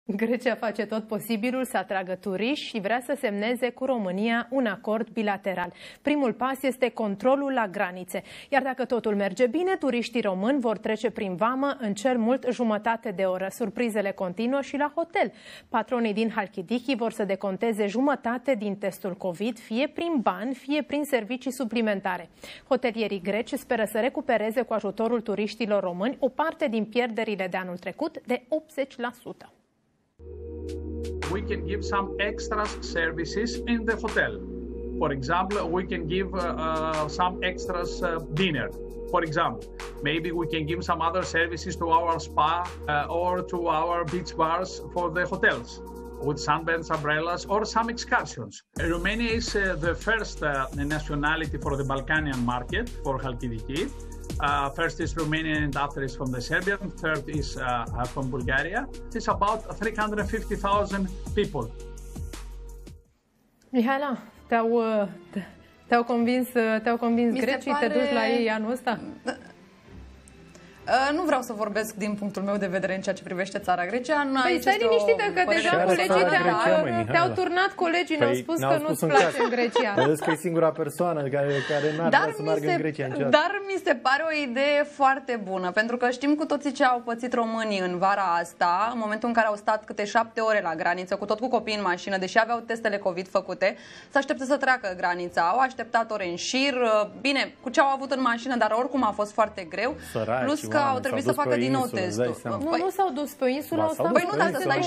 Grecia face tot posibilul să atragă turiști și vrea să semneze cu România un acord bilateral. Primul pas este controlul la granițe. Iar dacă totul merge bine, turiștii români vor trece prin vamă în cel mult jumătate de oră. Surprizele continuă și la hotel. Patronii din Halkidiki vor să deconteze jumătate din testul COVID, fie prin bani, fie prin servicii suplimentare. Hotelierii greci speră să recupereze cu ajutorul turiștilor români o parte din pierderile de anul trecut de 80%. We can give some extra services in the hotel. For example, we can give some extras dinner. For example, maybe we can give some other services to our spa or to our beach bars for the hotels with sunbeds, umbrellas, or some excursions. Romania is the first nationality for the Balkanian market for Halkidiki. First is Romanian and after is from the Serbian. Third is from Bulgaria. It's about 350,000 people. Mihaela, te-au convins grecii? Te duci la ei anul ăsta? Nu vreau să vorbesc din punctul meu de vedere în ceea ce privește țara Grecia. Păi stai liniștită că deja colegii te-au turnat, colegii ne-au spus că nu-ți place în Grecia. Vedeți că e singura persoană care n-ar vrea să meargă în Grecia niciodată. Dar mi se pare o idee foarte bună, pentru că știm cu toții ce au pățit românii în vara asta, în momentul în care au stat câte 7 ore la graniță, cu copii în mașină, deși aveau testele COVID făcute, să aștepte să treacă granița. Au așteptat ore în șir, bine, cu ce au avut în mașină, dar oricum a fost foarte greu. Săraci, plus că au trebuit să facă din nou testul. Nu s-au dus pe insulă, au stat. Păi nu, dar să stai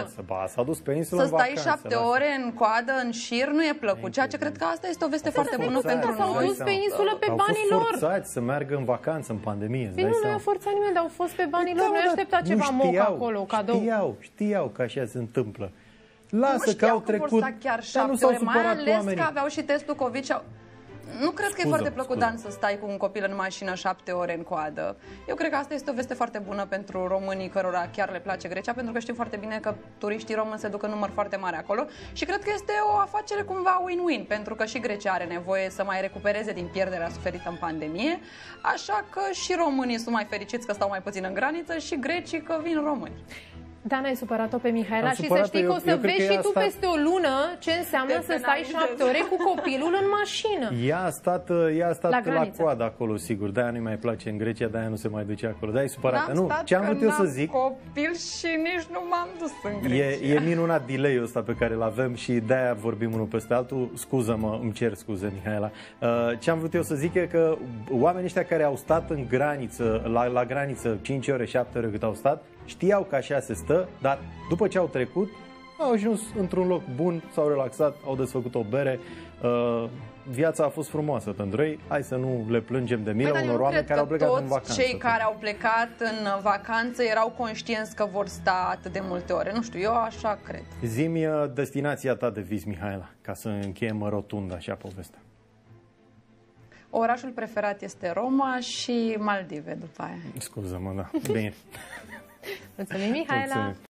7 ore în coadă, în șir, nu e plăcut. Ceea ce cred că asta este o veste foarte bună pentru noi. S-au dus pe insulă pe banii lor. Au fost forțați să meargă în vacanță, în pandemie. Nu i-a forțat nimeni, dar au fost pe banii lor. Nu i-a așteptat ceva moc acolo, cadou. Știau că așa se întâmplă. Lasă că au trecut, chiar 7 ore, mai ales că aveau și testul COVID și nu cred că e foarte plăcut, Dan, să stai cu un copil în mașină 7 ore în coadă. Eu cred că asta este o veste foarte bună pentru românii cărora chiar le place Grecia, pentru că știm foarte bine că turiștii români se duc în număr foarte mare acolo și cred că este o afacere cumva win-win, pentru că și Grecia are nevoie să mai recupereze din pierderea suferită în pandemie, așa că și românii sunt mai fericiți că stau mai puțin în graniță și grecii că vin români. Dan, ai supărat-o pe Mihaela și să știi că o să vezi și tu peste o lună ce înseamnă să stai 7 ore cu copilul în mașină. Ea a stat la coadă acolo, sigur. De-aia nu-i mai place în Grecia, de-aia nu se mai duce acolo. De-aia e supărată. Nu, ce am vrut eu să zic... copil și nici nu m-am dus în Grecia. E minunat delay-ul ăsta pe care îl avem și de-aia vorbim unul peste altul. Scuză-mă, îmi cer scuze, Mihaela. Ce am vrut eu să zic e că oamenii ăștia care au stat în graniță, la graniță 5 ore, 7 ore cât au stat, știau că așa se stă, dar după ce au trecut, au ajuns într-un loc bun, s-au relaxat, au desfăcut o bere, viața a fost frumoasă pentru ei, hai să nu le plângem de milă unor oameni care au plecat în vacanță. Cei care au plecat în vacanță erau conștienți că vor sta atât de multe ore, nu știu, eu așa cred. Zi-mi destinația ta de vis, Mihaela, ca să încheiem rotund așa povestea. Orașul preferat este Roma și Maldive după aia. Scuză-mă, da. Bine. Mulțumim, Mihaela.